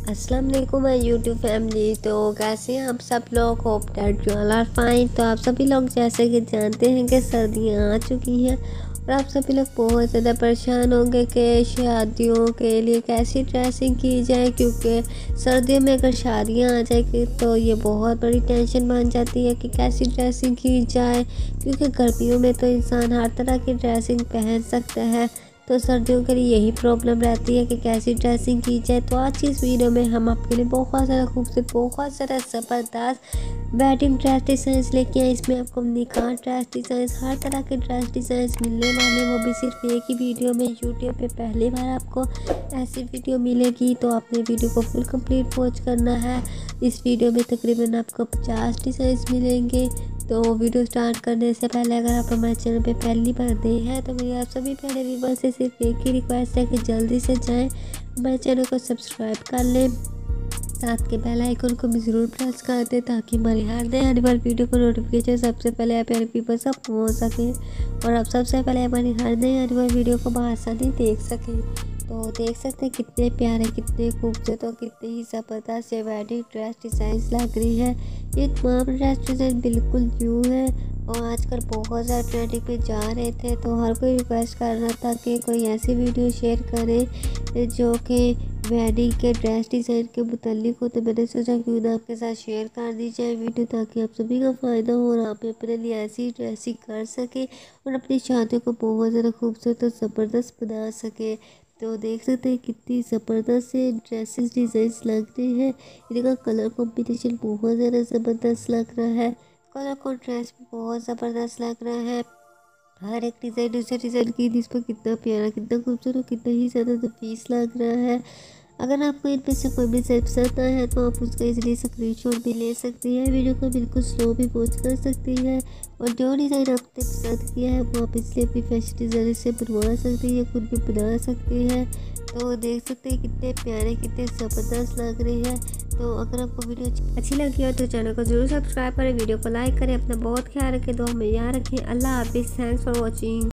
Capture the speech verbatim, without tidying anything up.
अस्सलाम वालेकुम my YouTube family. तो कैसे हैं आप सब लोग? Hope that you all are fine. तो आप सभी लोग जैसे कि जानते हैं कि सर्दियां आ चुकी हैं और आप सभी लोग बहुत ज़्यादा परेशान होंगे कि शादियों के लिए कैसी ड्रेसिंग की जाए, क्योंकि सर्दियों में अगर शादियां आ जाएगी तो ये बहुत बड़ी टेंशन बन जाती है कि कैसी ड्रेसिंग की जाए, क्योंकि गर्मियों में तो इंसान हर तरह की ड्रेसिंग पहन सकता है, तो सर्दियों के लिए यही प्रॉब्लम रहती है कि कैसी ड्रेसिंग की जाए। तो आज की इस वीडियो में हम आपके लिए बहुत ज़्यादा खूबसूरत, बहुत ज़्यादा ज़बरदस्त वेडिंग ड्रेस डिज़ाइंस लेके आए। इसमें आपको निकाह ड्रेस डिज़ाइंस, हर तरह के ड्रेस डिज़ाइंस मिलने वाले, वो भी सिर्फ एक ही वीडियो में। यूट्यूब पे पहली बार आपको ऐसी वीडियो मिलेगी, तो आपने वीडियो को फुल कंप्लीट वॉच करना है। इस वीडियो में तकरीबन आपको पचास डिज़ाइंस मिलेंगे। तो वीडियो स्टार्ट करने से पहले अगर आप हमारे चैनल पे पहली बार नए हैं तो मेरी आप सभी प्यारे व्यूअर्स से सिर्फ एक ही रिक्वेस्ट है कि जल्दी से जाएं, हमारे चैनल को सब्सक्राइब कर लें, साथ के बेल आइकन को भी ज़रूर प्रेस कर दें ताकि हमारी हर नए आने वाली वीडियो को नोटिफिकेशन सबसे पहले आप प्यारे व्यूअर्स तक पहुँच सकें और आप सबसे पहले हमारी हर नई आने वाली वीडियो को बआसानी देख सकें। तो देख सकते हैं कितने प्यारे, कितने खूबसूरत और कितने ही ज़बरदस्त ये वेडिंग ड्रेस डिज़ाइंस लग रही है। ये तमाम ड्रेस डिज़ाइन बिल्कुल न्यू है और आजकल बहुत ज़्यादा ट्रेंडिंग पे जा रहे थे, तो हर कोई रिक्वेस्ट कर रहा था कि कोई ऐसी वीडियो शेयर करे जो कि वेडिंग के ड्रेस डिज़ाइन के मुतालिक हो। तो मैंने सोचा क्यों ना आपके साथ शेयर कर दी जाए वीडियो, ताकि आप सभी का फ़ायदा हो और आप अपने लिए ऐसी ड्रेसिंग कर सके और अपनी शादी को बहुत ज़्यादा खूबसूरत और ज़बरदस्त बना सके। तो देख सकते हैं कितनी ज़बरदस्त से ड्रेसेस डिज़ाइंस लग रहे हैं। इनका कलर कॉम्बिनेशन बहुत ज़्यादा ज़बरदस्त लग रहा है, कलर कॉन्ट्रास्ट भी बहुत ज़बरदस्त लग रहा है। हर एक डिज़ाइन दूसरे डिज़ाइन की जिस पर कितना प्यारा, कितना खूबसूरत, कितना ही ज़्यादा नफीस लग रहा है। अगर आपको इनमें से कोई भी पसंद आया है तो आप उसका इजीली स्क्रीनशॉट भी ले सकती हैं, वीडियो को बिल्कुल स्लो भी पॉज कर सकती हैं और जो डिज़ाइन आपने पसंद किया है वो आप इसलिए अपनी फैशन डिज़ाइनर से बनवा सकती हैं, खुद भी बना सकती हैं। तो देख सकते हैं कितने प्यारे, कितने ज़बरदस्त लग रहे हैं। तो अगर आपको वीडियो अच्छी लगी हो तो चैनल को जरूर सब्सक्राइब करें, वीडियो को लाइक करें, अपना बहुत ख्याल रखें, दुआ में याद रखें। अल्लाह हाफिज़। Thanks for watching.